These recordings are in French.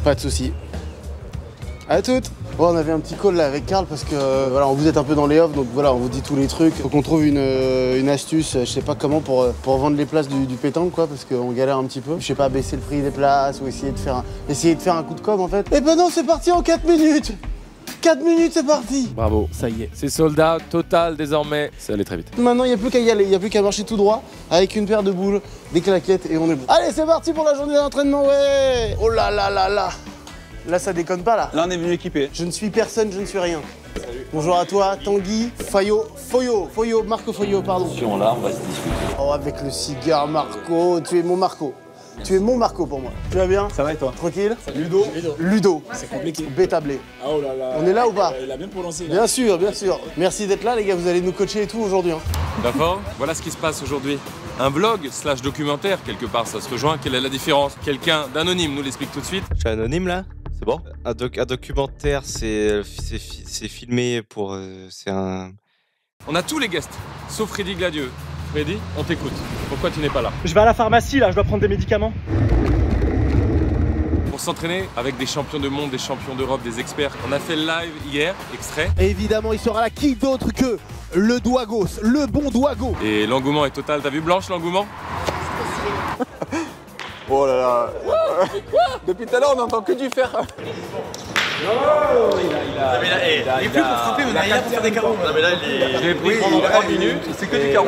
Pas de soucis. À toutes. Bon, on avait un petit call là avec Karl parce que voilà, on vous êtes un peu dans les offres, donc voilà, on vous dit tous les trucs. Faut qu'on trouve une astuce, je sais pas comment, pour vendre les places du pétanque, quoi, parce qu'on galère un petit peu. Je sais pas, baisser le prix des places ou essayer de faire un coup de com' en fait. Et ben non, c'est parti en 4 minutes. 4 minutes, c'est parti. Bravo, ça y est. C'est soldat total désormais. Ça allait très vite. Maintenant, il n'y a plus qu'à y aller, il n'y a plus qu'à marcher tout droit avec une paire de boules, des claquettes et on est bon. Allez, c'est parti pour la journée d'entraînement, ouais. Oh là là là là. Là, ça déconne pas, là. Là, on est venu équipé. Je ne suis personne, je ne suis rien. Salut. Bonjour à toi, Tanguy, Marco Foyo, pardon. Là, on va se discuter. Oh, avec le cigare, Marco, tu es mon Marco. Tu es mon Marco pour moi. Tu vas bien? Ça va et toi? Tranquille? Ludo. Ludo. C'est compliqué. Bétablé. Ah oh là là. On est là ou pas? Il a bien prononcé. Bien sûr, bien sûr. Merci d'être là, les gars, vous allez nous coacher et tout aujourd'hui. Hein. D'accord. Voilà ce qui se passe aujourd'hui. Un vlog / documentaire, quelque part, ça se rejoint. Quelle est la différence? Quelqu'un d'anonyme nous l'explique tout de suite. Je suis anonyme là? C'est bon? Un documentaire, c'est filmé pour... c'est un... On a tous les guests, sauf Freddy Gladieux. Freddy, on t'écoute. Pourquoi tu n'es pas là? Je vais à la pharmacie là, je dois prendre des médicaments. Pour s'entraîner avec des champions de monde, des champions d'Europe, des experts. On a fait le live hier, extrait. Et évidemment, il sera là qui d'autre que le Douagos, le bon Douago. Et l'engouement est total. T'as vu Blanche, l'engouement? Oh là là. Mais quoi? Depuis tout à l'heure, on n'entend que du fer. Il est plus pour frapper, mais il a pour faire des carreaux. Non mais là, Je l'ai pris pendant 3 minutes. C'est que du carreau.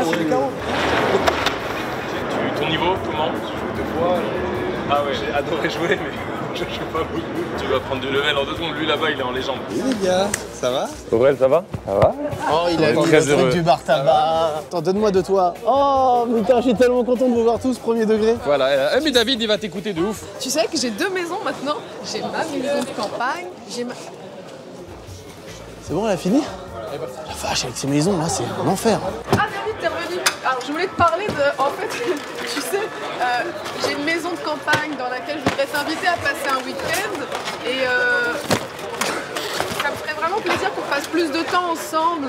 Ton niveau, comment? Je joue 2 fois. Ah ouais. J'ai adoré jouer, mais je joue pas beaucoup. Tu vas prendre du level en 2 secondes. Lui là-bas, il est en légende. Oui les gars, ça va? Aurel, ça va? Ça va? Oh, il a mis très le truc heureux. du bar tabac. Attends, donne-moi de toi. Oh, putain, je suis tellement content de vous voir tous, premier degré. Voilà. Mais David, il va t'écouter de ouf. Tu sais que j'ai 2 maisons maintenant. J'ai ma maison de campagne, j'ai ma... C'est bon, elle a fini? La vache, avec ces maisons là, c'est un enfer. Ah David, t'es revenu. Alors je voulais te parler de... En fait, tu sais, j'ai une maison de campagne dans laquelle je voudrais t'inviter à passer un week-end. Et ça me ferait vraiment plaisir qu'on fasse plus de temps ensemble.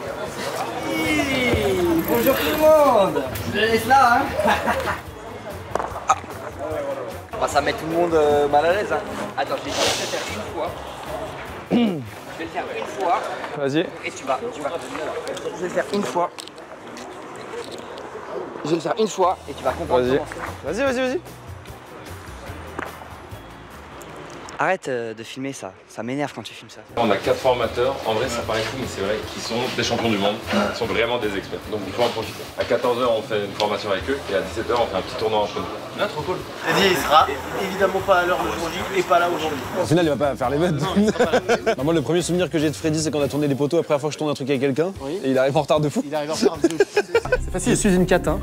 Bonjour tout le monde. Je le laisse là, hein. Bah, ça met tout le monde mal à l'aise, hein. Attends, je vais te faire une fois. Je vais le faire une fois. Vas-y. Et tu vas. Je vais le faire une fois. Je vais le faire une fois et tu vas comprendre. Vas-y. Arrête de filmer ça. Ça m'énerve quand tu filmes ça. On a 4 formateurs, en vrai ça paraît fou mais c'est vrai, qui sont des champions du monde, qui sont vraiment des experts, donc il faut en profiter. À 14h on fait une formation avec eux et à 17h on fait un petit tournoi entre nous. Ah trop cool. Teddy, il sera évidemment pas à l'heure d'aujourd'hui et pas là aujourd'hui. Au final, il va pas faire les bêtes. Bah, moi, le premier souvenir que j'ai de Freddy, c'est quand on a tourné les poteaux la première fois que je tourne un truc avec quelqu'un. Oui. Et il arrive en retard de fou. Il arrive à faire un peu. C'est facile, je suis une catin.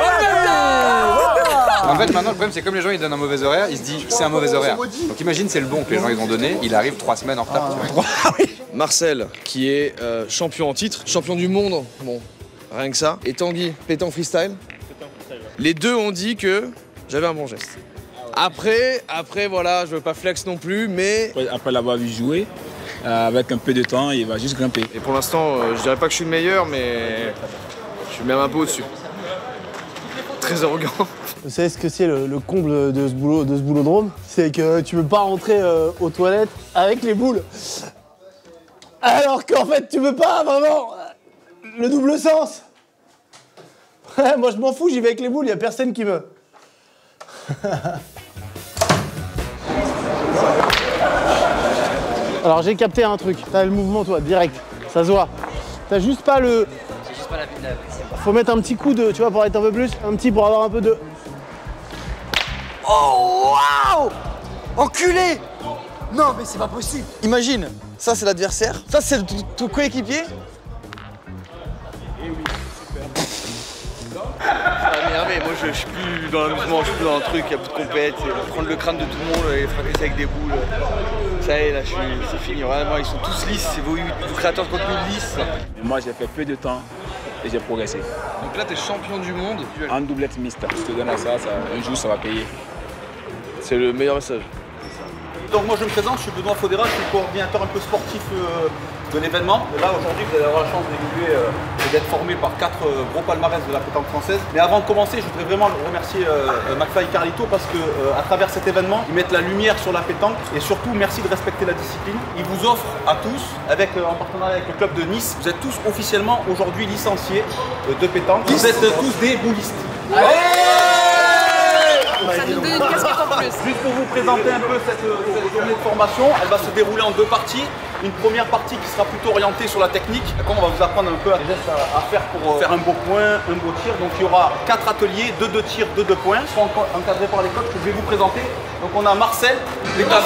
En fait, maintenant, le problème, c'est comme les gens ils donnent un mauvais horaire, ils se disent c'est un mauvais horaire. Donc imagine, c'est le bon que les gens ils ont donné, il arrive 3 semaines en retard. Marcel, qui est champion en titre, champion du monde, bon, rien que ça. Et Tanguy, pétanque freestyle. Les deux ont dit que j'avais un bon geste. Après, voilà, je veux pas flex non plus, mais... Après l'avoir vu jouer, avec un peu de temps, il va juste grimper. Et pour l'instant, je dirais pas que je suis le meilleur, mais je suis même un peu au-dessus. Très arrogant. Vous savez ce que c'est le comble de ce boulodrome? C'est que tu peux pas rentrer aux toilettes avec les boules. Alors qu'en fait, tu peux pas vraiment le double sens. Moi, je m'en fous, j'y vais avec les boules, y a personne qui me... Alors, j'ai capté un truc. T'as le mouvement, toi, direct. Ça se voit. T'as juste pas le... J'ai juste pas la vue. Faut mettre un petit coup de... Tu vois, pour être un peu plus. Un petit pour avoir un peu de... Oh waouh! Enculé! Non mais c'est pas possible. Imagine, ça c'est l'adversaire, ça c'est ton coéquipier. Mais moi je suis plus dans l'amusement, je suis plus dans le truc, il y a plus de compète, prendre le crâne de tout le monde et fracasser avec des boules. Ça y est, là c'est fini, vraiment ils sont tous lisses, c'est vos créateurs de contenu lisses. Moi j'ai fait peu de temps et j'ai progressé. Donc là t'es champion du monde. En doublette mixte, je te donne ça, un jour ça va payer. C'est le meilleur message. Donc moi je me présente, je suis Benoît Faudéra, je suis le coordinateur un peu sportif de l'événement. Là aujourd'hui vous allez avoir la chance d'évoluer et d'être formé par 4 gros palmarès de la pétanque française. Mais avant de commencer, je voudrais vraiment remercier McFly et Carlito parce que à travers cet événement, ils mettent la lumière sur la pétanque et surtout merci de respecter la discipline. Ils vous offrent à tous, en partenariat avec le club de Nice, vous êtes tous officiellement aujourd'hui licenciés de pétanque. Vous êtes tous des boulistes. Ça nous donne une casquette en plus. Juste pour vous présenter un peu cette journée de formation, elle va se dérouler en 2 parties. Une première partie qui sera plutôt orientée sur la technique. On va vous apprendre un peu les gestes à faire pour faire un beau point, un beau tir. Donc il y aura 4 ateliers, 2 tirs, 2 points. Ils seront encadrés par les coachs que je vais vous présenter. Donc on a Marcel, qui est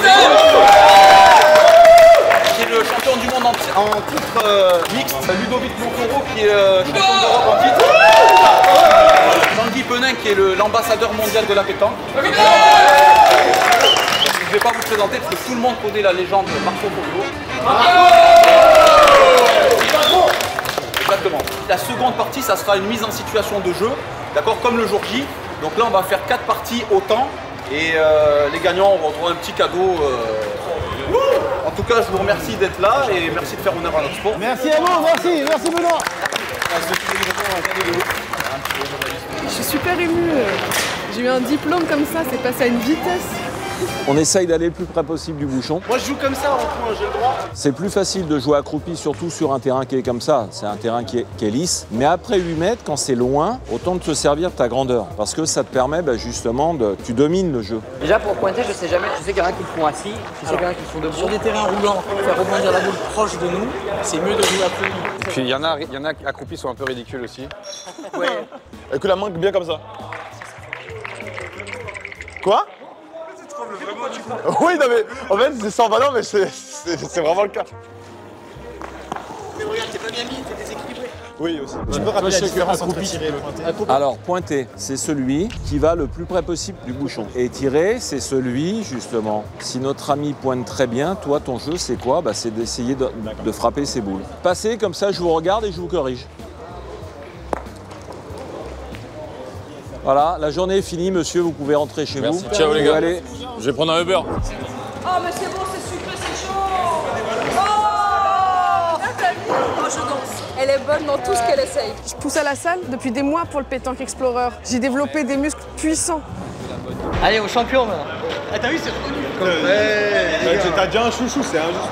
le champion du monde en titre mixte. Ludovic Montoro qui est champion d'Europe en titre. Jean-Guy Penin qui est l'ambassadeur mondial de la pétanque. Je ne vais pas vous présenter parce que tout le monde connaît la légende de Marco Polo. Exactement. La seconde partie, ça sera une mise en situation de jeu, d'accord, comme le jour J. Donc là, on va faire 4 parties autant et les gagnants auront droit à un petit cadeau. En tout cas, je vous remercie d'être là et merci de faire honneur à notre sport. Merci à vous, merci Benoît. Je suis super émue. J'ai eu un diplôme comme ça, c'est passé à une vitesse. On essaye d'aller le plus près possible du bouchon. Moi je joue comme ça en point, j'ai le droit. C'est plus facile de jouer accroupi, surtout sur un terrain qui est comme ça. C'est un terrain qui est lisse. Mais après 8 mètres, quand c'est loin, autant de te servir de ta grandeur. Parce que ça te permet justement tu domines le jeu. Déjà pour pointer, je sais jamais. Je sais qu'il y en a qui le font assis, je sais qu'il y en a qui le font debout. Sur des terrains roulants, faire rebondir la boule proche de nous, c'est mieux de jouer accroupi. Et puis il y en a accroupis sont un peu ridicules aussi. Ouais. Avec la main bien comme ça. Quoi? Oui, non mais en fait c'est sans valeur, mais c'est vraiment le cas. Mais regarde, t'es pas bien mis, t'es déséquilibré. Oui aussi. Tu peux rappeler la différence entre tirer et le pointer? Alors, pointer, c'est celui qui va le plus près possible du bouchon. Et tirer, c'est celui, justement, si notre ami pointe très bien, toi, ton jeu, c'est quoi? C'est d'essayer de frapper ses boules. Passez, comme ça, je vous regarde et je vous corrige. Voilà, la journée est finie, monsieur, vous pouvez rentrer chez vous. Ciao les gars. Allez. Je vais prendre un Uber. Oh mais c'est bon, c'est sucré, c'est chaud. Oh, je danse. Elle est bonne dans tout ce qu'elle essaye. Je pousse à la salle depuis des mois pour le Pétanque Explorer. J'ai développé des muscles puissants. Allez, au champion maintenant. Ah t'as vu, c'est reconnu. T'as déjà un chouchou, c'est injuste.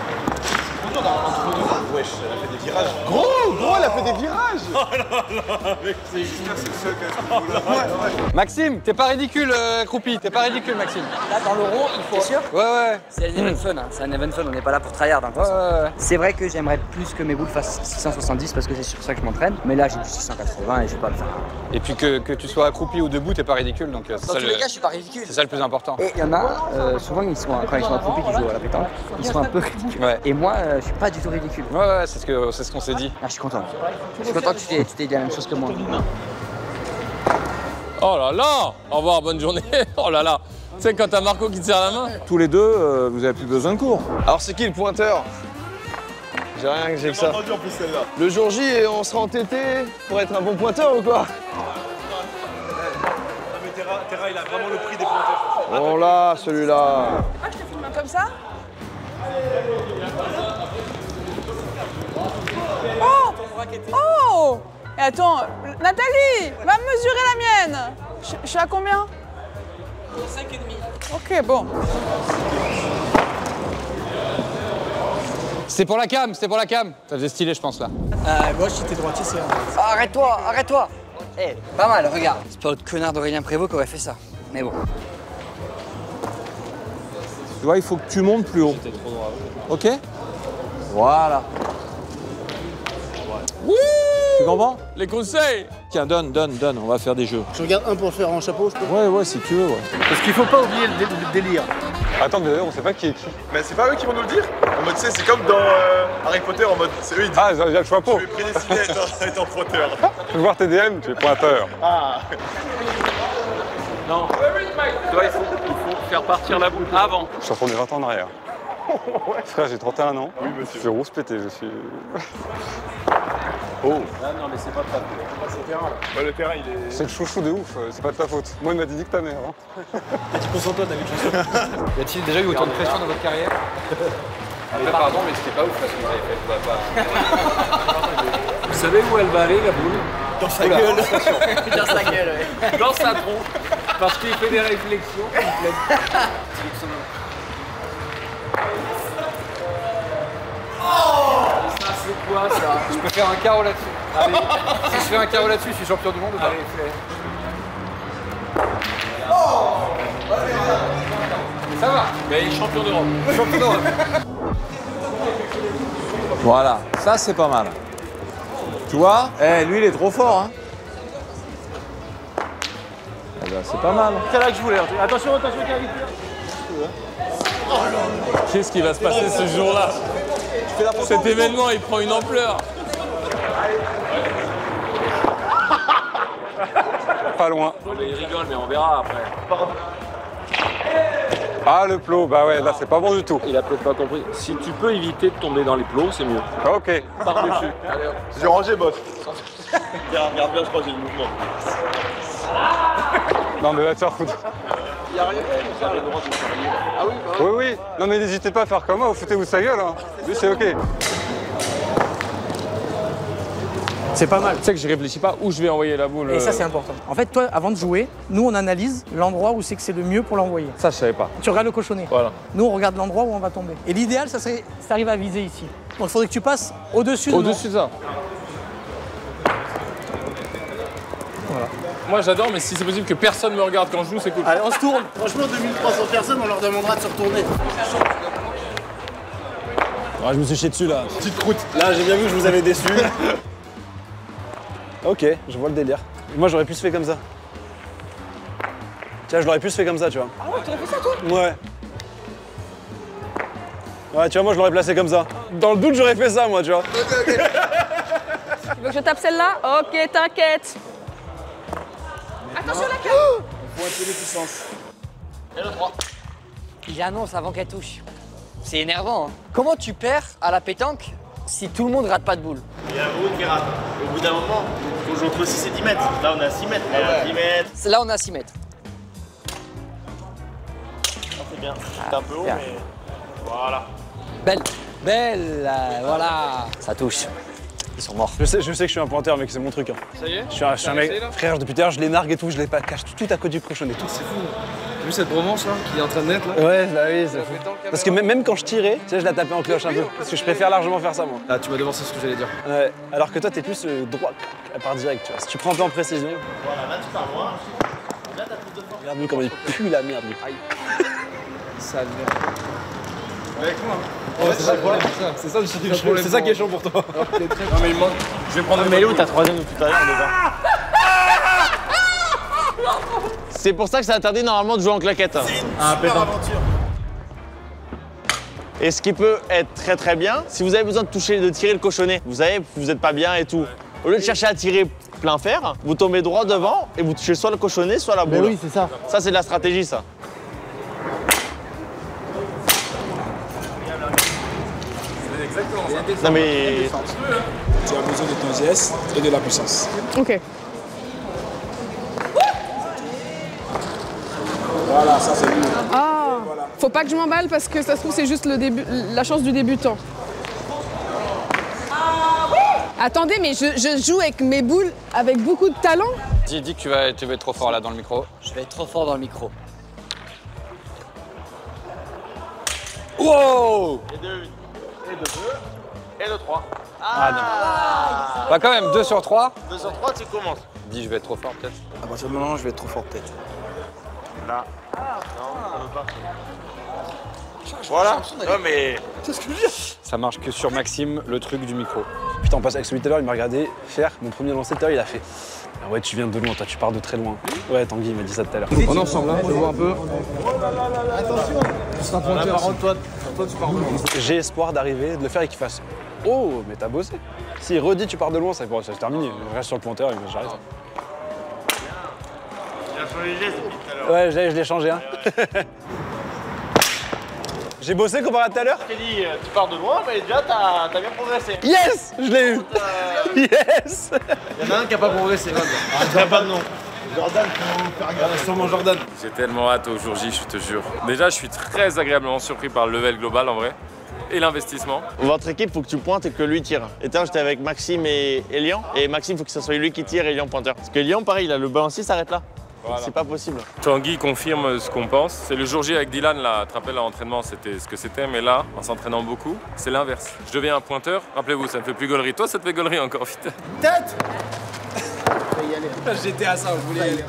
Wesh, elle a fait des virages. Gros, elle a fait des virages. Oh là là, mec, c'est seul Maxime, t'es pas ridicule, accroupi, t'es pas ridicule, Maxime. Là, dans le rond, il faut. Sûr Ouais. C'est un event fun, hein. C'est un event fun, on n'est pas là pour tryhard. Hein, ouais. C'est vrai que j'aimerais plus que mes boules fassent 670 parce que c'est sur ça que je m'entraîne. Mais là, j'ai du 680 et je vais pas le faire. Et puis que tu sois accroupi ou debout, t'es pas ridicule, donc c'est dans ça tous les cas, je suis pas ridicule. C'est ça le plus important. Et il y en a, souvent, quand ils sont accroupis, qui jouent à la pétanque, ils sont un peu ridicules. Ouais. Et moi, je suis pas du tout ridicule. Ouais, c'est ce qu'on s'est dit. Ah, je suis content. Je suis content que tu t'aies dit la même chose que moi. Oh là là. Au revoir, bonne journée. Oh là là. Tu sais quand t'as Marco qui te serre la main. Tous les deux, vous avez plus besoin de cours. Alors c'est qui le pointeur? J'ai rien, j'ai que ça. Entendu en plus celle-là. Le jour J, on sera entêté pour être un bon pointeur ou quoi? Mais Terra, il a vraiment le prix des pointeurs. Oh là, celui-là. Ah, je te filme comme ça? Oh! Et attends, Nathalie, va mesurer la mienne. Je suis à combien? 5,5. Ok, bon. C'était pour la cam. Ça faisait stylé, je pense, là. Gauche, si t'es droitier, c'est... Arrête-toi. Eh, pas mal, regarde. C'est pas l'autre connard d'Aurélien Prévost qui aurait fait ça. Mais bon. Tu vois, il faut que tu montes plus haut. Ok? Voilà. Wouh! Tu comprends? Les conseils! Tiens, donne, on va faire des jeux. Je regarde un pour le faire en chapeau, je peux? Ouais, si tu veux, ouais. Parce qu'il faut pas oublier le délire. Attends, mais d'ailleurs, on sait pas qui est qui. Mais c'est pas eux qui vont nous le dire? En mode, tu sais, c'est comme dans Harry Potter, en mode, c'est eux, ils disent. Ah, Jacques Choiseau. Je suis prédestiné à être un pointeur. Je veux voir tes DM, tu es pointeur. Ah. Non. Tu vois, il faut faire partir la boule avant. Je suis retourné 20 ans en arrière. Frère, j'ai 31 ans. Oui, monsieur. Je suis rousse pété, je suis... Oh. Ah non, mais c'est pas de ta faute. C'est le terrain, là. Ouais, le terrain, il est... C'est le chouchou de ouf, c'est pas de ta faute. Moi, il m'a dit que ta mère. Hein. Tu concentres-toi, David. Y a-t-il déjà eu autant de pression dans votre carrière? Pardon, mais c'était pas ouf parce que vous avez fait. Vous savez où elle va aller, la boule? Dans sa gueule. Dans sa gueule, ouais. Dans sa tronche. Parce qu'il fait des réflexions. Ça, c'est quoi, ça? Je peux faire un carreau là-dessus. Allez. Si je fais un carreau là-dessus, je suis champion du monde ou pas? Allez, fais. Ça va. Mais il est champion d'Europe. Champion d'Europe. Voilà, ça c'est pas mal. Tu vois? Eh, lui il est trop fort, hein. Eh ben, c'est pas mal. C'est là que je voulais. Attention, attention, Kevin. Qu'est-ce qui va se passer ce jour-là? Cet événement, il prend une ampleur. Pas loin. Il rigole, mais on verra après. Ah, le plot, bah ouais, là c'est pas bon du tout. Il a peut-être pas compris. Si tu peux éviter de tomber dans les plots, c'est mieux. Ok. Par-dessus. J'ai rangé, boss. Regarde bien, je crois que j'ai le mouvement. Non, mais va te faire foutre. Il y a rien, vous avez le droit de vous faire. Ah oui, bah Oui, oui. Non, mais n'hésitez pas à faire comme moi, vous foutez-vous sa gueule. Hein. Lui, c'est ok. C'est pas mal. Tu sais que je réfléchis pas où je vais envoyer la boule. Et ça, c'est important. En fait, toi, avant de jouer, nous, on analyse l'endroit où c'est que c'est le mieux pour l'envoyer. Ça, je savais pas. Tu regardes le cochonnet. Voilà. Nous, on regarde l'endroit où on va tomber. Et l'idéal, ça serait si tu arrives à viser ici. Donc, il faudrait que tu passes au-dessus de Au-dessus de ça. Voilà. Moi, j'adore, mais si c'est possible que personne me regarde quand je joue, c'est cool. Allez, on se tourne. Franchement, 2300 personnes, on leur demandera de se retourner. Ah, je me suis chié dessus là. Petite croûte. Là, j'ai bien vu que je vous avais déçu. Ok, je vois le délire. Moi, j'aurais pu se faire comme ça. Tiens, je l'aurais pu se faire comme ça, tu vois. Ah ouais, tu as fait ça, toi? Ouais. Ouais, tu vois, moi, je l'aurais placé comme ça. Dans le doute, j'aurais fait ça, moi, tu vois. Tu veux que je tape celle-là? Ok, t'inquiète. Attention la carte. Faut un peu de puissance. Et le 3. Il annonce avant qu'elle touche. C'est énervant, hein. Comment tu perds à la pétanque si tout le monde rate pas de boule? Il y a un gros qui rate. Au bout d'un moment, il faut jouer entre 6 et 10 mètres. Là, on est à 6 mètres. Là, 10 mètres. Là, on est à 6 mètres. C'est bien. C'est un peu haut, mais voilà. Belle. Belle. Voilà. Ça touche. Ils sont morts. Je sais que je suis un pointeur, mais que c'est mon truc. Hein. Ça y est? Je suis un mec. Frère, depuis tout à l'heure, je les nargue et tout, je les cache tout à côté du cochonnet. Tout. C'est fou. T'as vu cette bromance là qui est en train de naître là? Ouais, bah oui, c'est fou. Parce que même quand je tirais, tu sais, je la tapais en cloche un peu. Parce que je préfère largement faire ça, moi. Ah, tu m'as devancé ce que j'allais dire. Ouais. Alors que toi, t'es plus droit, à part direct, tu vois. Si tu prends un peu en précision. Voilà, là, tu pars loin. Là, t'as plus de force. Regarde-lui comment il pue la merde, lui. Aïe. Sale merde. Avec moi. Oh, c'est ça le problème, c'est ça le problème. C'est ça qui est chaud pour toi. Non, mais il manque. Je vais prendre mais elle est où ta troisième de tout à l'heure déjà? C'est pour ça que c'est interdit normalement de jouer en claquette. C'est une super aventure. Et ce qui peut être très très bien, si vous avez besoin de tirer le cochonnet, vous savez, vous n'êtes pas bien et tout. Au lieu de chercher à tirer plein fer, vous tombez droit devant et vous touchez soit le cochonnet, soit la boule. Mais oui, c'est ça. Ça, c'est de la stratégie, ça. C'est exactement ça. Non mais... Tu as besoin de ton geste et de la puissance. Ok. Voilà, ça c'est mieux. Ah, faut pas que je m'emballe parce que ça se trouve c'est juste le début, la chance du débutant. Attendez, mais je joue avec mes boules avec beaucoup de talent. Dis que tu vas être trop fort là dans le micro. Je vais être trop fort dans le micro. Wow! Et de 1. Et de 2. Et de 3. Ah non. Bah quand même, 2 sur 3. 2 sur 3, tu commences. Dis, je vais être trop fort peut-être. À partir de maintenant, je vais être trop fort peut-être. Là. Non, on veut pas. Voilà. Non mais... C'est ce que je veux dire. Ça marche que sur Maxime, le truc du micro. Putain, on passe avec celui tout à l'heure, il m'a regardé faire mon premier lancer tout à l'heure, il a fait. Ah ouais, tu viens de loin, toi, tu pars de très loin. Ouais, Tanguy, il m'a dit ça tout à l'heure. On est ensemble, hein, je vois un peu. Attention. Tu seras pointeur. Toi, tu pars de loin. J'ai espoir d'arriver, de le faire et qu'il fasse. Oh, mais t'as bossé. S'il redit tu pars de loin, ça c'est terminé. Je reste sur le pointeur et j'arrête. J'ai changé les gestes depuis tout à l'heure. Ouais, je l'ai changé, hein. J'ai bossé comparé à tout à l'heure. Je t'ai dit, tu pars de loin, mais déjà, t'as bien progressé. Yes! Je l'ai eu. Yes! Il y en a un qui a pas progressé, même. Ah, pas de nom. Jordan, faut faire gaffe. Sûrement Jordan. J'ai tellement hâte au jour J, je te jure. Déjà, je suis très agréablement surpris par le level global en vrai. Et l'investissement. Votre équipe, faut que tu pointes et que lui tire. Et là, j'étais avec Maxime et Elian. Et Maxime, faut que ce soit lui qui tire et Elian pointeur. Parce que Elian, pareil, il a le balancier s'arrête là. Voilà. C'est pas possible. Tanguy confirme ce qu'on pense. C'est le jour J avec Dylan, là, tu te rappelles, à l'entraînement, c'était ce que c'était. Mais là, en s'entraînant beaucoup, c'est l'inverse. Je deviens un pointeur. Rappelez-vous, ça me fait plus gaulerie. Toi, ça te fait gaulerie encore vite. Tête. J'étais à ça, je voulais y aller.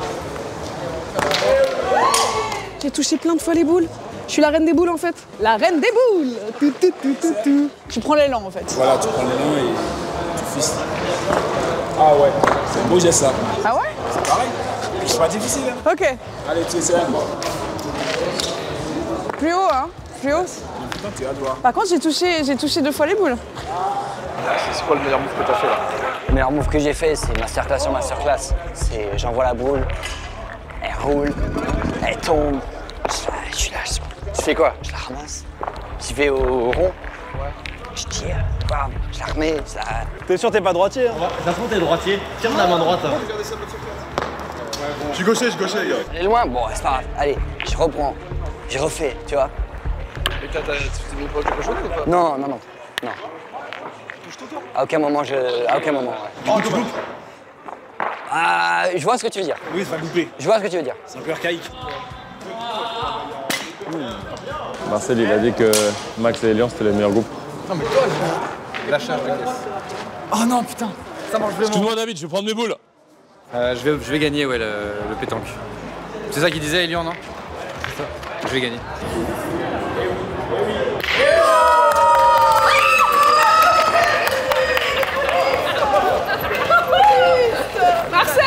J'ai touché plein de fois les boules. Je suis la reine des boules en fait. La reine des boules. Tout, tout, tout, tout, tout. Tu prends l'élan en fait. Voilà, tu prends l'élan et tu fistes. Ah ouais, c'est un beau geste ça. Ah ouais? C'est pareil. C'est pas difficile. Hein. Ok. Allez, tu essaies. Plus haut, hein? Plus haut. Tu vas voir. Par contre, j'ai touché 2 fois les boules. C'est quoi le meilleur move que tu as fait là? Le meilleur move que j'ai fait, c'est masterclass sur masterclass. C'est j'envoie la boule, elle roule, elle tombe, je lâche. Tu fais quoi? Je la ramasse. Tu fais au rond. Je tire, bam, je la remets. T'es sûr t'es pas droitier? Hein? Ça se trouve, t'es droitier. Tiens ta main droite. Hein. Je suis gaucher, les gars. Elle est loin, bon, c'est pas grave. Allez, je reprends, je refais, tu vois. Et tu t'es mis pour quelque chose ou pas? Non. À aucun moment, À aucun moment, ouais. Oh, tu loupes. Ah, je vois ce que tu veux dire. Oui, ça va louper. Je vois ce que tu veux dire. C'est un peu archaïque. Marcel, il a dit que Max et Elian, c'était le meilleur groupe. Non, mais toi, la charge, Oh non, putain. Ça marche vraiment. Excuse-moi, David, je vais prendre mes boules. Je vais gagner, ouais, le pétanque. C'est ça qu'il disait, Elian, non? C'est ça. Je vais gagner. Marcel!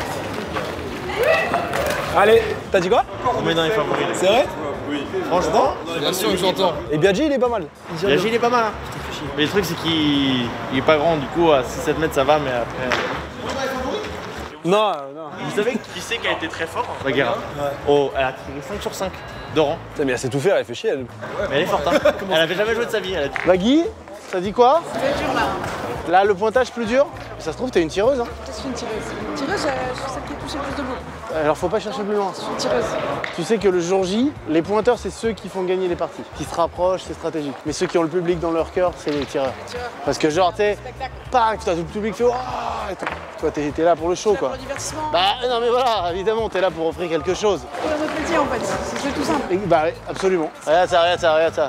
Allez, t'as dit quoi? On met dans les favoris. C'est vrai? Oui. Franchement? Bien sûr que j'entends. Et Biaggi, il est pas mal. Biaggi, il est pas mal. Hein. Mais le truc, c'est qu'il est pas grand, du coup, à 6-7 mètres, ça va, mais après. Non. Vous savez qui c'est qui a été très fort? Baguera. Ouais. Oh, elle a tiré 5 sur 5 de rang. Putain, mais elle sait tout faire, elle fait chier. Elle. Mais elle est forte, hein. Elle avait jamais joué de sa vie. Bagui, ça dit quoi? C'est dur là. Là, le pointage plus dur? Ça se trouve, t'es une tireuse, hein? Je suis une tireuse. Tireuse, je suis celle qui a touché le plus de boules. Alors, faut pas chercher plus loin. Je suis une tireuse. Tu sais que le jour J, les pointeurs, c'est ceux qui font gagner les parties. Qui se rapprochent, c'est stratégique. Mais ceux qui ont le public dans leur cœur, c'est les tireurs. Parce que genre, t'es... Pac, tout le public fait... Oh, toi, t'es là pour le show, quoi. Pour le divertissement. Bah non, mais voilà, évidemment, t'es là pour offrir quelque chose. Pour notre plaisir, en fait. C'est tout simple. Et, bah, absolument. Regarde ça.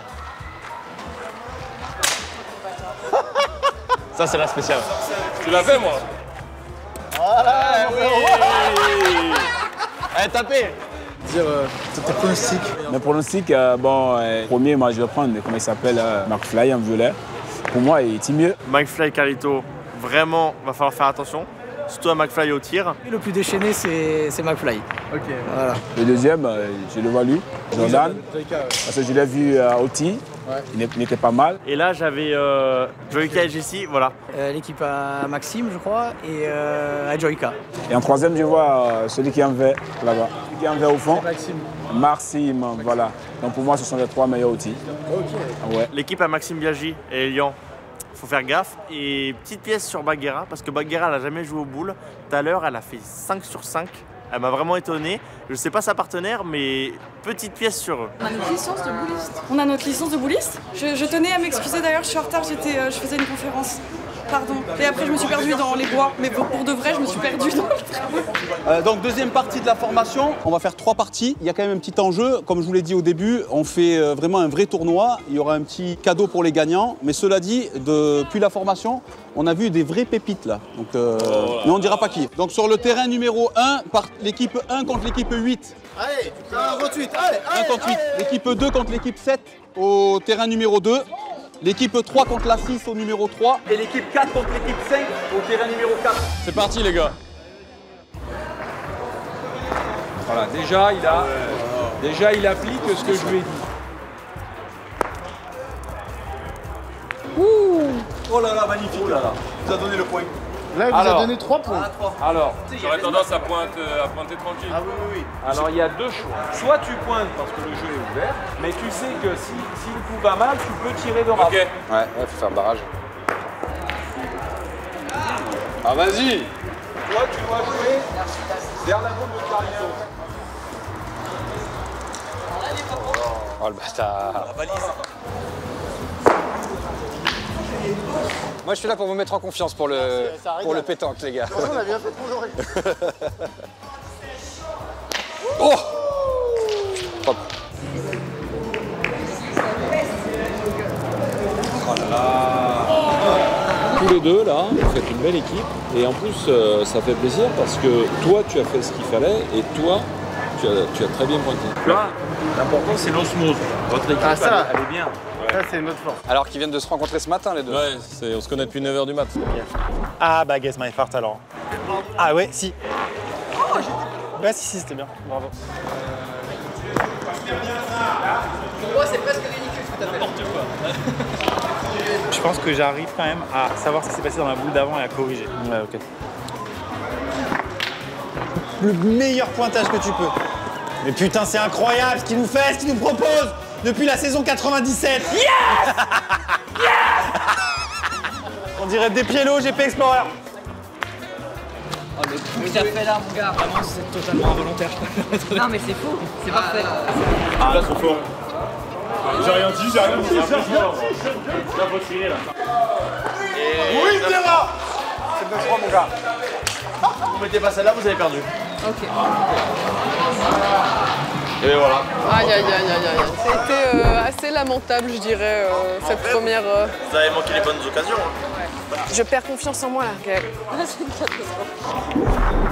Ça, c'est la spéciale. Tu l'as fait, moi? Voilà, oui. Allez, tapez. Dire tes pronostics. Mes pronostics, premier, moi je vais prendre, comment il s'appelle, McFly en violet. Pour moi, il est mieux. McFly, Carlito, vraiment, va falloir faire attention. Surtout à McFly au tir. Le plus déchaîné, c'est McFly. Ok. Voilà. Le deuxième, je le vois lui, Jordan. Parce que je l'ai vu au tir. Ouais. Il était pas mal. Et là, j'avais Joyka et Jessie, voilà. L'équipe à Maxime, je crois, et à Joyka. Et en troisième, je vois celui qui est en vert là-bas. Celui qui est en vert au fond. Maxime, voilà. Donc pour moi, ce sont les 3 meilleurs outils. Ok. Ouais. L'équipe à Maxime Biaggi et Elian, faut faire gaffe. Et petite pièce sur Baguera, parce que Baguera, elle n'a jamais joué aux boules. Tout à l'heure, elle a fait 5 sur 5. Elle m'a vraiment étonné. Je sais pas sa partenaire, mais petite pièce sur eux. On a notre licence de bouliste. On a notre licence de bouliste. Je tenais à m'excuser d'ailleurs, je suis en retard, je faisais une conférence. Pardon. Et après, je me suis perdue dans les bois. Mais pour de vrai, je me suis perdue dans le travail. Donc deuxième partie de la formation, on va faire 3 parties. Il y a quand même un petit enjeu, comme je vous l'ai dit au début, on fait vraiment un vrai tournoi. Il y aura un petit cadeau pour les gagnants. Mais cela dit, depuis la formation, on a vu des vraies pépites là. Donc, mais on ne dira pas qui. Donc sur le terrain numéro 1, par l'équipe 1 contre l'équipe 8. Allez, 1 contre 8, allez, 1 contre 8. L'équipe 2 contre l'équipe 7 au terrain numéro 2. L'équipe 3 contre la 6 au numéro 3. Et l'équipe 4 contre l'équipe 5 au terrain numéro 4. C'est parti, les gars. Voilà, déjà il applique ce que je lui ai dit. Oh là là, magnifique. Oh là là. Tu as donné le point. Là, il vous a donné 3 points. Alors, J'aurais tendance à pointer tranquille. Ah oui. alors il y a deux choix. Soit tu pointes parce que le jeu est ouvert, mais tu sais que si le coup va mal, tu peux tirer de rap. Ok. Ouais, faut faire barrage. Ah vas-y. Toi tu dois jouer vers la bombe de Carlito. Oh le bâtard. La balise. Moi je suis là pour vous mettre en confiance pour le pétanque les gars. On a bien fait pour l'oreille. Oh propre. Oh là là. Tous les deux là, vous faites une belle équipe et en plus ça fait plaisir parce que toi tu as fait ce qu'il fallait et toi tu as très bien pointé. Là, l'important c'est l'osmose. Votre équipe elle est bien. Ça c'est notre force. Alors qu'ils viennent de se rencontrer ce matin les deux. Ouais, on se connaît depuis 9h du mat. Ah bah guess my fart alors. Ah ouais, si. Ouais, si, c'était bien. Bravo. Pour moi, c'est presque ridicule ce que t'as fait. N'importe quoi. Je pense que j'arrive quand même à savoir ce qui s'est passé dans la boule d'avant et à corriger. Ouais, ok. Le meilleur pointage que tu peux. Mais putain, c'est incroyable ce qu'il nous fait, ce qu'il nous propose depuis la saison 97. Yes. Yes. On dirait des pieds-lots GP Explorer. Oh, mais t'as fait là, mon gars, vraiment, c'est totalement involontaire. Non, mais c'est fou, c'est parfait. Ah, là, trop fort. J'ai rien dit. Là, faut tirer, là. Oui, c'est là. C'est 2-3, mon gars. Vous mettez pas celle-là, vous avez perdu. Ok. Et voilà. Aïe, aïe, aïe, aïe, aïe. C'était assez lamentable, je dirais, cette première... Vous avez manqué les bonnes occasions. Je perds confiance en moi, là, Gaël. C'est une catastrophe.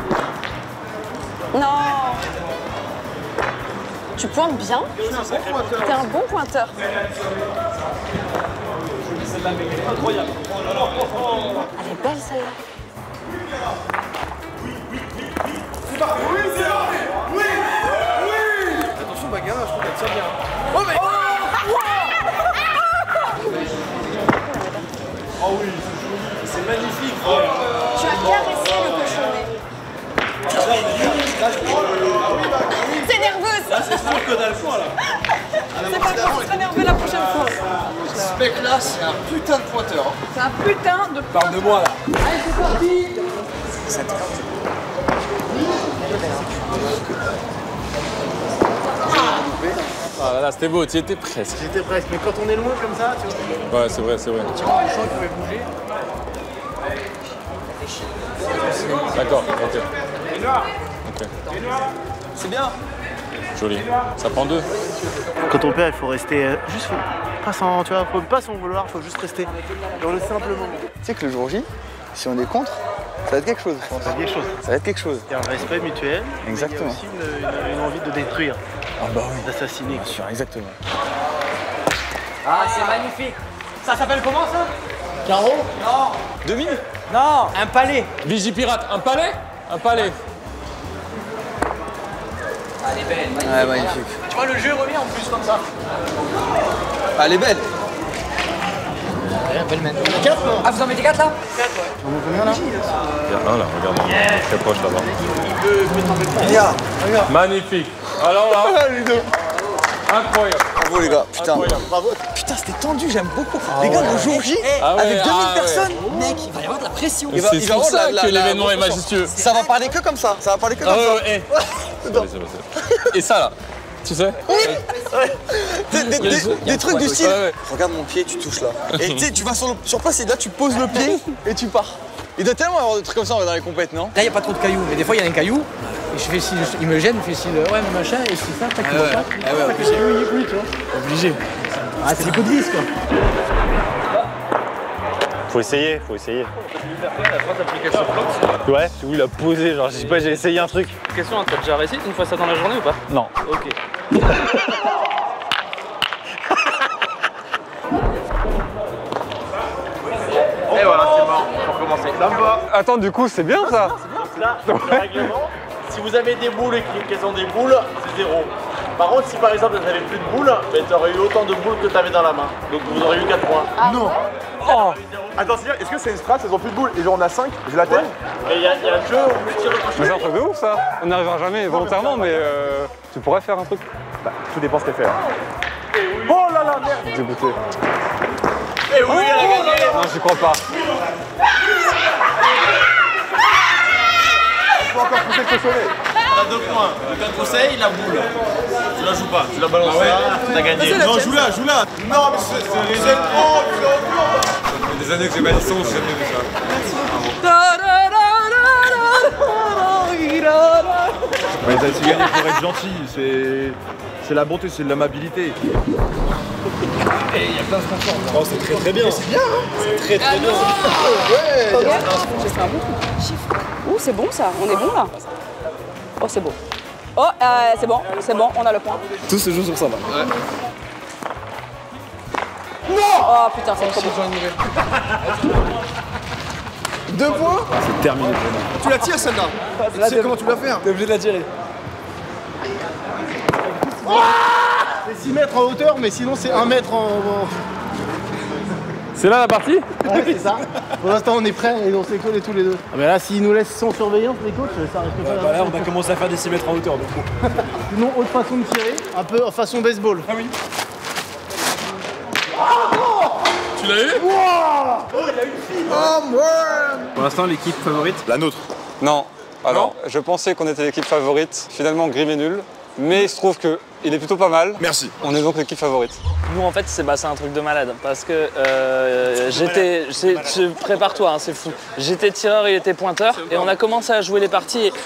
Non. Tu pointes bien. T'es un bon pointeur. Incroyable. Elle est belle celle-là. Oui, c'est vrai. Oui. Attention, Bagara, je trouve qu'elle tire bien. Oh, mais... Oh oui, c'est magnifique. Tu as caressé le cochonnet. C'est nerveuse. Là, c'est sûr que t'as le foin, là. C'est pas grave, je serai nerveux la prochaine fois. Ce mec-là, c'est un putain de pointeur. C'est un putain de... Parle de moi, là. Allez, c'est parti. Ah là, c'était beau, tu y étais presque. J'étais presque, mais quand on est loin comme ça, tu vois. Ouais, c'est vrai, c'est vrai. Tu vois, le champ pouvait bouger. D'accord, ok. Ok. C'est bien. Joli. Ça prend 2. Quand on perd, il faut rester juste, pas sans, tu vois, faut pas s'en vouloir, faut juste rester dans le simple moment. Tu sais que le jour J, si on est contre, ça va être quelque chose, je pense. Ça va être quelque chose. Ça va être quelque chose. Il y a un respect mutuel. Exactement. Il y a aussi une envie de détruire. Ah bah oui. D'assassiner. Bien sûr, exactement. Ah, c'est magnifique. Ça s'appelle comment, ça? Carreau? Non. Demi? Non, un palais. Vigie pirate, un palais? Un palais. Ah, elle est belle, magnifique. Ouais, magnifique. Tu vois, le jeu revient en plus comme ça. Ah, elle est belle. Belle main. 4, non? Ah, vous en mettez 4 là? 4, ouais. On en combien là? Il y a un là, regarde. Très proche là-bas. Regarde. Magnifique. Alors là, les deux. incroyable. Bravo les gars, putain. Incroyable. Bravo. Putain, c'était tendu, j'aime beaucoup. Les gars, le jour J, avec 2000 personnes, mec, il va y avoir de la pression. il va C'est pour avoir ça la- que la- l'événement la- est majestueux. Ça va parler que comme ça. Ça va parler que comme Ah ça. ouais, Et ça là, tu sais? Des trucs du style. Ouais, ouais. Regarde mon pied, tu touches là. Et tu sais, tu vas sur place et là tu poses le pied et tu pars. Il doit tellement y avoir des trucs comme ça dans les compètes, non? Là, il n'y a pas trop de cailloux, mais des fois, il y a un caillou. Et je fais si il me gêne, je fais si ouais, mais machin, et c'est ça, tac, ouais. tac, c'est lui, il est plus, tu vois. Obligé. Ah, c'est des coups de vis, quoi. Faut essayer. Ouais, oui, il a posé, genre, je sais pas, j'ai essayé un truc. Question, t'as déjà réussi une fois ça dans la journée ou pas? Non. Ok. Et voilà, c'est mort. Pour commencer. Attends, du coup, c'est bien ça. Là, le règlement, si vous avez des boules et qu'elles ont des boules, c'est 0. Par contre, si par exemple vous n'avez plus de boules, ben, tu aurais eu autant de boules que tu avais dans la main. Donc vous aurez eu 4 points. Non. Oh. Attends, est-ce que c'est une strat, elles ont plus de boules et genre on a 5, je l'atteigne? Et il y a un jeu où tu tires le Mais c'est un truc de ouf ça. On n'y arrivera jamais volontairement, mais tu pourrais faire un truc. Bah, tout dépend ce qu'elle fait. Oh là là, merde. Dégoûté. Et oui, elle a gagné. Non, j'y crois pas. Faut encore pousser le cochonnet. T'as 2 points. Donc un conseil, la boule. Tu la joues pas, tu la balances là, t'as gagné. Non, joue-la, joue-la. Non, mais c'est trop, ça fait des années que j'ai ma licence, j'ai jamais vu ça. Mais t'as su gagner pour être gentil, c'est la bonté, c'est de l'amabilité. Et il y a plein de sponsors. Oh, c'est très très bien. C'est bien, hein. C'est très très bien. Ouais. J'ai fait un bon coup. Chiffre. Ouh, c'est bon ça. On est bon là. Oh, c'est beau. Oh, c'est bon, on a le point. Tout se joue sur ça là. Ouais. Non. Oh putain, c'est trop beau. 2 points. C'est terminé pour moi. Tu la tires celle-là. Tu sais comment tu vas faire. T'es obligé de la tirer. C'est 6 mètres en hauteur, mais sinon c'est 1 mètre en... C'est là la partie? Ouais, c'est ça. Pour l'instant, on est prêts et on s'est collés tous les deux. Ah, mais là, s'ils nous laissent sans surveillance, les coachs, ça risque pas Bah là, on a commencé à faire des 6 mètres en hauteur. Donc. Sinon, autre façon de tirer, un peu en façon baseball. Ah oui. Tu l'as eu? Oh, il a eu une fille. Oh, man. Pour l'instant, l'équipe favorite? La nôtre. Non. Alors, je pensais qu'on était l'équipe favorite. Finalement, Grim est nul. Mais il se trouve qu'il est plutôt pas mal. Merci. On est donc l'équipe favorite. Nous en fait c'est un truc de malade parce que prépare-toi, hein, c'est fou. J'étais tireur, il était pointeur et on a commencé à jouer les parties et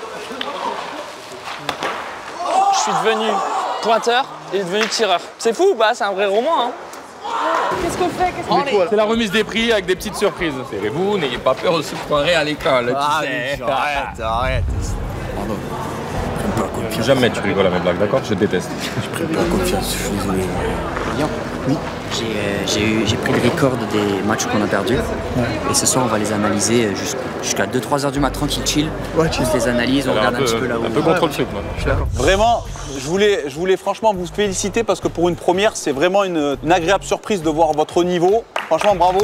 je suis devenu pointeur et il est devenu tireur. C'est fou ou pas? C'est un vrai roman. Hein. Qu'est-ce qu'on fait? C'est la remise des prix avec des petites surprises. Serrez-vous, n'ayez pas peur de se foirer à l'école. Ah, arrête. Pardon. Jamais tu rigoles à mes blagues, d'accord? Je déteste. Je prends pas confiance, je suis désolé. Oui. J'ai pris le record des matchs qu'on a perdus. Et ce soir, on va les analyser jusqu'à 2-3 heures du matin, tranquille, chill. Ouais, on se les analyse, on regarde un petit peu là où... Un peu contre le truc, moi. Vraiment, je voulais franchement vous féliciter parce que pour une première, c'est vraiment une agréable surprise de voir votre niveau. Franchement, bravo.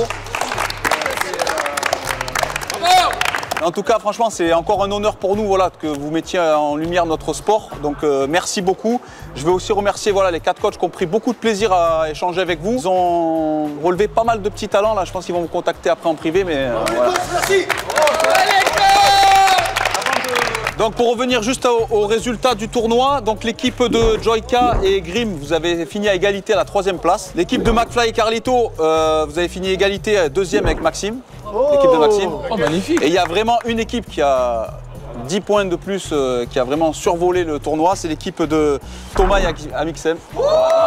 En tout cas, franchement, c'est encore un honneur pour nous que vous mettiez en lumière notre sport. Donc, merci beaucoup. Je veux aussi remercier les 4 coachs qui ont pris beaucoup de plaisir à échanger avec vous. Ils ont relevé pas mal de petits talents. Là, je pense qu'ils vont vous contacter après en privé. Mais, voilà. Merci. Donc, pour revenir juste au résultat du tournoi, donc l'équipe de Joyka et Grim, vous avez fini à égalité à la 3e place. L'équipe de McFly et Carlito, vous avez fini à égalité à 2e avec Maxime. L'équipe de Maxime. Oh, magnifique. Et il y a vraiment une équipe qui a 10 points de plus, qui a vraiment survolé le tournoi, c'est l'équipe de Thomas et Amixem. Les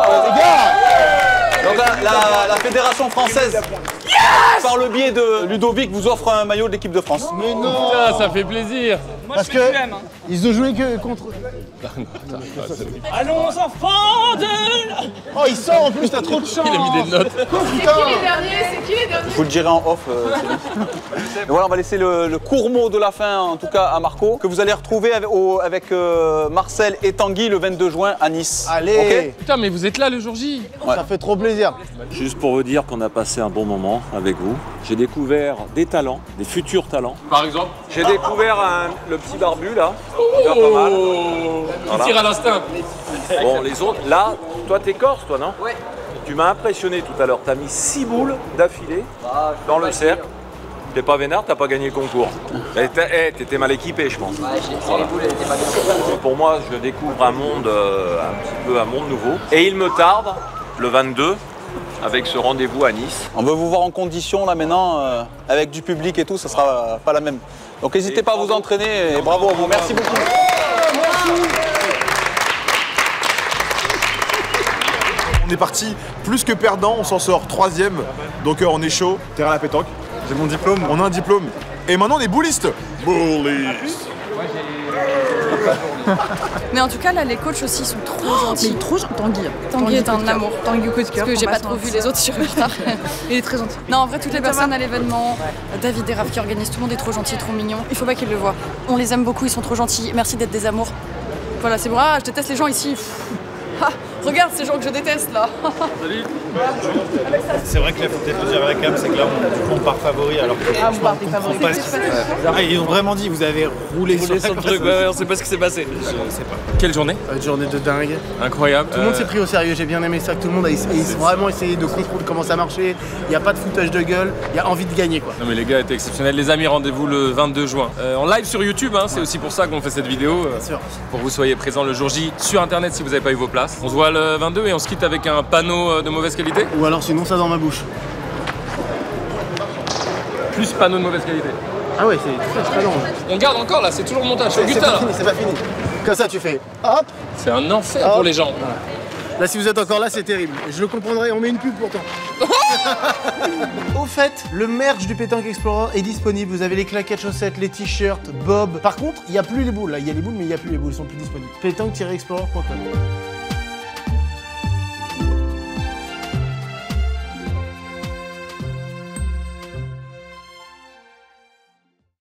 gars. Donc la fédération française, par le biais de Ludovic, vous offre un maillot de l'équipe de France. Mais non. Ça fait plaisir. Parce que ils ont joué que contre... Allons enfants de... Oh, il sort en plus, t'as trop de chance. Il a mis des notes. C'est qui les derniers? Je vous le dirai en off. Et voilà, on va laisser le court mot de la fin, en tout cas à Marco, que vous allez retrouver avec Marcel et Tanguy le 22 juin à Nice. Allez. Okay. Putain, mais vous êtes là le jour J. Ouais. Ça fait trop plaisir. Juste pour vous dire qu'on a passé un bon moment avec vous. J'ai découvert des talents, des futurs talents. Par exemple? J'ai découvert le petit barbu là. Il va pas mal. Il tire à l'instinct. Bon, les autres, là, toi t'es corse, toi, non? Ouais. Tu m'as impressionné tout à l'heure. T'as mis 6 boules d'affilée dans le cercle. T'es pas vénard, t'as pas gagné le concours. T'étais mal équipé, je pense. Ouais, les boules, elles étaient pas bien. Pour moi, je découvre un monde, un monde nouveau. Et il me tarde, le 22, avec ce rendez-vous à Nice. On veut vous voir en condition là maintenant, avec du public et tout, ça sera pas la même. Donc n'hésitez pas à vous entraîner et bravo à vous. Merci beaucoup. On est parti plus que perdant, on s'en sort 3e. Donc on est chaud. Terrain à la pétanque. J'ai mon diplôme. On a un diplôme. Et maintenant on est boulistes. Boulistes. Mais en tout cas, là, les coachs aussi sont trop gentils. Mais trop gentil. Tanguy est un amour. Tanguy coup de cœur. Parce que j'ai pas trop vu les autres sur retard. Il est très gentil. Non, en vrai, toutes les personnes à l'événement, David et Raph qui organisent, tout le monde est trop gentil, trop mignon. Il faut pas qu'ils le voient. On les aime beaucoup, ils sont trop gentils. Merci d'être des amours. Voilà, c'est bon. Ah, je déteste les gens ici. Ah, regarde ces gens que je déteste là. Salut. C'est vrai que là, il faut peut-être le dire à la cam, c'est que là, on part favori alors que Ah, vous partez favori. Ah, ils ont vraiment dit, vous avez roulé sur le truc, ouais, on sait pas ce qui s'est passé. Je sais pas. Quelle journée? Une journée de dingue. Incroyable. Tout le monde s'est pris au sérieux, j'ai bien aimé ça, que tout le monde a vraiment essayé de comprendre comment ça marchait. Il n'y a pas de foutage de gueule, il y a envie de gagner quoi. Non mais les gars étaient exceptionnels. Les amis, rendez-vous le 22 juin. En live sur YouTube, hein, c'est aussi pour ça qu'on fait cette vidéo. Bien sûr. Pour que vous soyez présents le jour J sur internet si vous n'avez pas eu vos places. On se voit le 22 et on se quitte avec un panneau de mauvaise qualité. Ou alors sinon ça dans ma bouche. Plus panneau de mauvaise qualité. Ah ouais, c'est très long. On garde encore là, c'est toujours le montage. C'est pas fini, c'est pas fini. Comme ça tu fais hop. C'est un enfer pour les gens. Voilà. Là si vous êtes encore là c'est terrible. Je le comprendrai, on met une pub pourtant. Au fait, le merch du Pétanque Explorer est disponible. Vous avez les claquettes chaussettes, les t-shirts, Bob. Par contre, il n'y a plus les boules. Là, il y a les boules mais il n'y a plus les boules, ils sont plus disponibles. Pétanque-explorer.com